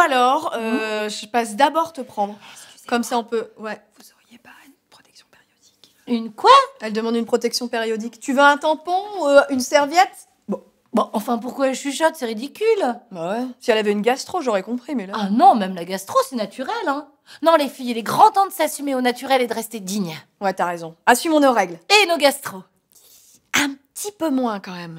alors, je passe d'abord te prendre. Comme ça, on peut... Ouais. Vous auriez pas une protection périodique? Une quoi? Elle demande une protection périodique. Tu veux un tampon, une serviette? Bon, enfin, pourquoi elle chuchote? C'est ridicule. Bah ouais. Si elle avait une gastro, j'aurais compris, mais là... Ah non, même la gastro, c'est naturel, hein. Non, les filles, il est grand temps de s'assumer au naturel et de rester digne. Ouais, t'as raison. Assumons nos règles. Et nos gastros. Un petit peu moins, quand même.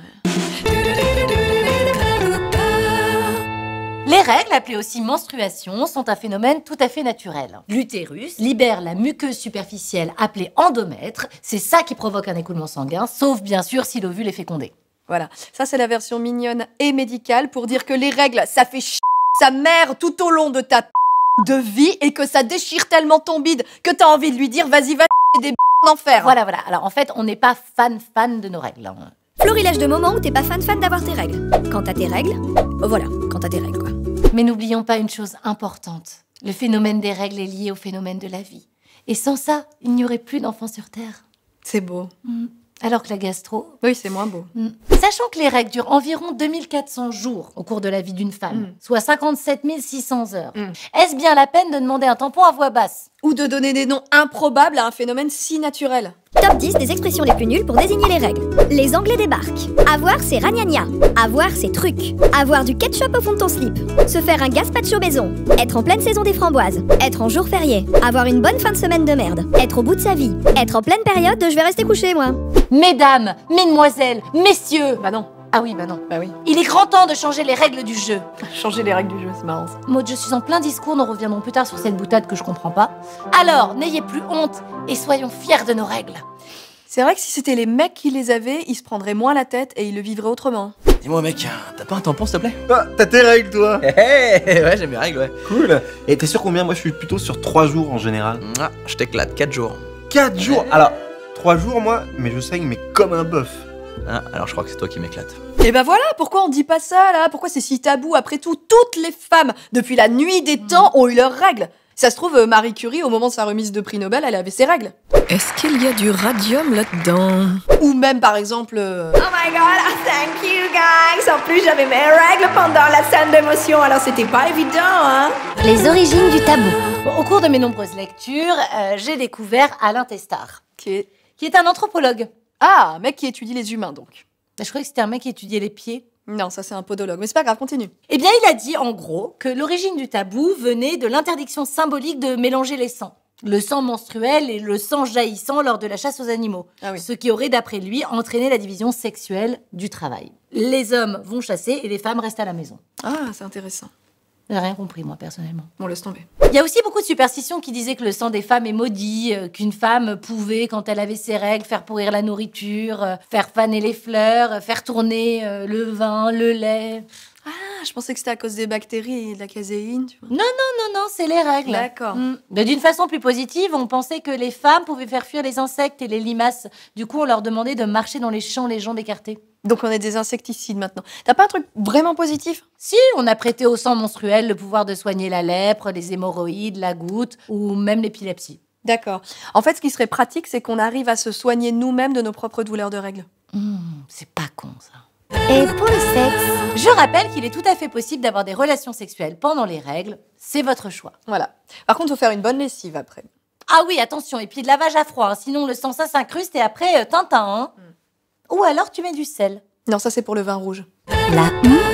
Les règles, appelées aussi menstruations, sont un phénomène tout à fait naturel. L'utérus libère la muqueuse superficielle appelée endomètre. C'est ça qui provoque un écoulement sanguin, sauf bien sûr si l'ovule est fécondé. Voilà. Ça, c'est la version mignonne et médicale pour dire que les règles, ça fait sa mère tout au long de ta de vie et que ça déchire tellement ton bide que t'as envie de lui dire vas-y, va des en enfer. Voilà. Alors en fait, on n'est pas fan de nos règles. Florilège de moments où t'es pas fan d'avoir tes règles. Quand t'as tes règles, voilà, quand t'as tes règles, quoi. Mais n'oublions pas une chose importante. Le phénomène des règles est lié au phénomène de la vie. Et sans ça, il n'y aurait plus d'enfants sur Terre. C'est beau. Alors que la gastro... Oui, c'est moins beau. Sachant que les règles durent environ 2400 jours au cours de la vie d'une femme, soit 57 600 heures, est-ce bien la peine de demander un tampon à voix basse? Ou de donner des noms improbables à un phénomène si naturel. Top 10 des expressions les plus nulles pour désigner les règles. Les Anglais débarquent. Avoir, c'est ragnagna. Avoir, c'est truc. Avoir du ketchup au fond de ton slip. Se faire un gazpacho maison. Être en pleine saison des framboises. Être en jour férié. Avoir une bonne fin de semaine de merde. Être au bout de sa vie. Être en pleine période de je vais rester couché, moi. Mesdames, mesdemoiselles, messieurs... Bah non. Ah oui, bah non. Bah oui. Il est grand temps de changer les règles du jeu. Changer les règles du jeu, c'est marrant ça. Maud, je suis en plein discours, nous reviendrons plus tard sur cette boutade que je comprends pas. Alors, n'ayez plus honte et soyons fiers de nos règles. C'est vrai que si c'était les mecs qui les avaient, ils se prendraient moins la tête et ils le vivraient autrement. Dis-moi mec, t'as pas un tampon s'il te plaît? Ah, t'as tes règles, toi. Ouais, j'aime mes règles, ouais. Cool. Et t'es sûr combien? Moi, je suis plutôt sur 3 jours en général. Ah, je t'éclate, 4 jours. 4 jours? Alors, 3 jours, moi, mais je saigne, mais comme un bœuf. Ah, alors je crois que c'est toi qui m'éclate. Et bah voilà, pourquoi on dit pas ça là? Pourquoi c'est si tabou? Après tout, toutes les femmes, depuis la nuit des temps, ont eu leurs règles. Ça se trouve, Marie Curie, au moment de sa remise de prix Nobel, elle avait ses règles. Est-ce qu'il y a du radium là-dedans? Ou même, par exemple... Oh my god, thank you guys! En plus, j'avais mes règles pendant la scène d'émotion, alors c'était pas évident, hein? Les origines du tabou. Bon, au cours de mes nombreuses lectures, j'ai découvert Alain Testard, qui est un anthropologue. Ah, un mec qui étudie les humains, donc. Je croyais que c'était un mec qui étudiait les pieds. Non, ça c'est un podologue, mais c'est pas grave, continue. Eh bien, il a dit, en gros, que l'origine du tabou venait de l'interdiction symbolique de mélanger les sangs. Le sang menstruel et le sang jaillissant lors de la chasse aux animaux. Ah oui. Ce qui aurait, d'après lui, entraîné la division sexuelle du travail. Les hommes vont chasser et les femmes restent à la maison. Ah, c'est intéressant. J'ai rien compris, moi, personnellement. Bon, laisse tomber. Il y a aussi beaucoup de superstitions qui disaient que le sang des femmes est maudit, qu'une femme pouvait, quand elle avait ses règles, faire pourrir la nourriture, faire faner les fleurs, faire tourner le vin, le lait. Ah, je pensais que c'était à cause des bactéries et de la caséine, tu vois. Non, c'est les règles. D'accord. D'une façon plus positive, on pensait que les femmes pouvaient faire fuir les insectes et les limaces. Du coup, on leur demandait de marcher dans les champs les jambes écartées. Donc on est des insecticides maintenant. T'as pas un truc vraiment positif? Si, on a prêté au sang menstruel le pouvoir de soigner la lèpre, les hémorroïdes, la goutte ou même l'épilepsie. D'accord. En fait, ce qui serait pratique, c'est qu'on arrive à se soigner nous-mêmes de nos propres douleurs de règles. C'est pas con, ça. Et pour le sexe? Je rappelle qu'il est tout à fait possible d'avoir des relations sexuelles pendant les règles. C'est votre choix. Voilà. Par contre, faut faire une bonne lessive après. Ah oui, attention, et puis de lavage à froid, hein, sinon le sang ça s'incruste et après, Tintin, hein. Ou alors tu mets du sel. Non, ça c'est pour le vin rouge. La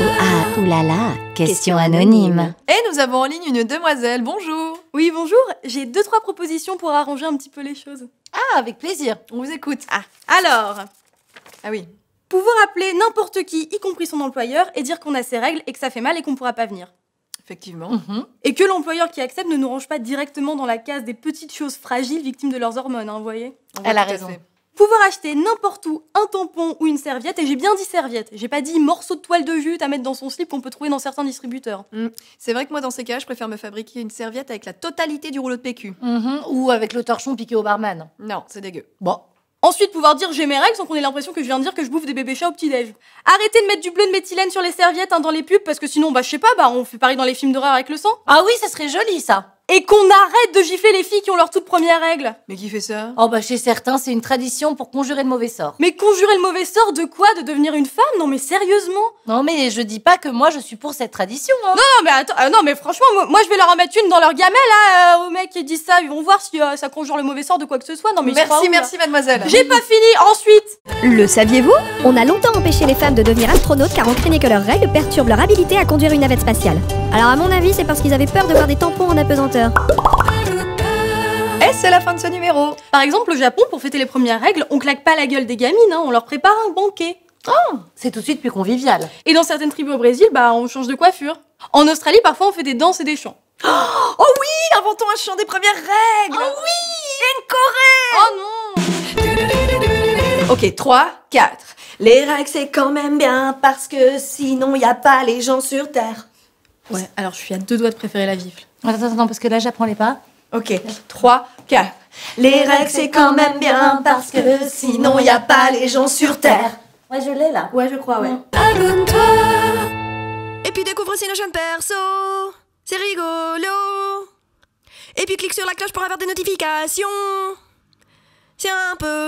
oulala, question anonyme. Et nous avons en ligne une demoiselle, bonjour. Oui, bonjour, j'ai 2-3 propositions pour arranger un petit peu les choses. Ah, avec plaisir. On vous écoute. Alors, Ah oui. pouvoir appeler n'importe qui, y compris son employeur, et dire qu'on a ses règles et que ça fait mal et qu'on pourra pas venir. Effectivement. Et que l'employeur qui accepte ne nous range pas directement dans la case des petites choses fragiles victimes de leurs hormones, hein, vous voyez. Elle a raison. Pouvoir acheter n'importe où un tampon ou une serviette, et j'ai bien dit serviette, j'ai pas dit morceau de toile de jute à mettre dans son slip qu'on peut trouver dans certains distributeurs. C'est vrai que moi, dans ces cas, je préfère me fabriquer une serviette avec la totalité du rouleau de PQ. Ou avec le torchon piqué au barman. Non, c'est dégueu. Bon. Ensuite, pouvoir dire j'ai mes règles sans qu'on ait l'impression que je viens de dire que je bouffe des bébés chats au petit-déj. Arrêtez de mettre du bleu de méthylène sur les serviettes, hein, dans les pubs, parce que sinon, je sais pas, on fait pareil dans les films d'horreur avec le sang. Ah oui, ça serait joli, ça. Et qu'on arrête de gifler les filles qui ont leur toute première règle. Mais qui fait ça? Oh bah chez certains, c'est une tradition pour conjurer le mauvais sort. Mais conjurer le mauvais sort de quoi? De devenir une femme? Non mais sérieusement? Non mais je dis pas que moi je suis pour cette tradition. Hein. Non mais attends, non mais franchement, moi je vais leur en mettre une dans leur gamelle là, aux mecs qui disent ça, ils vont voir si ça conjure le mauvais sort de quoi que ce soit. Non mais Merci mademoiselle. J'ai pas fini, ensuite. Le saviez-vous? On a longtemps empêché les femmes de devenir astronautes car on craignait que leurs règles perturbent leur habilité à conduire une navette spatiale. Alors à mon avis, c'est parce qu'ils avaient peur de voir des tampons en apesanteur. Et c'est la fin de ce numéro. Par exemple, au Japon, pour fêter les premières règles, on claque pas la gueule des gamines, hein, on leur prépare un banquet. C'est tout de suite plus convivial. Et dans certaines tribus au Brésil, on change de coiffure. En Australie, parfois, on fait des danses et des chants. Oh oui, inventons un chant des premières règles. Oh oui, une choré. Oh non. Ok, 3, 4. Les règles, c'est quand même bien parce que sinon, y a pas les gens sur Terre. Ouais, alors je suis à 2 doigts de préférer la gifle. Attends, parce que là j'apprends les pas. Ok, 3, 4. Les règles, c'est quand même bien parce que sinon, y a pas les gens sur Terre. Ouais, je l'ai là. Ouais, je crois, ouais. Abonne-toi. Et puis découvre aussi nos chaînes perso. C'est rigolo. Et puis clique sur la cloche pour avoir des notifications. C'est un peu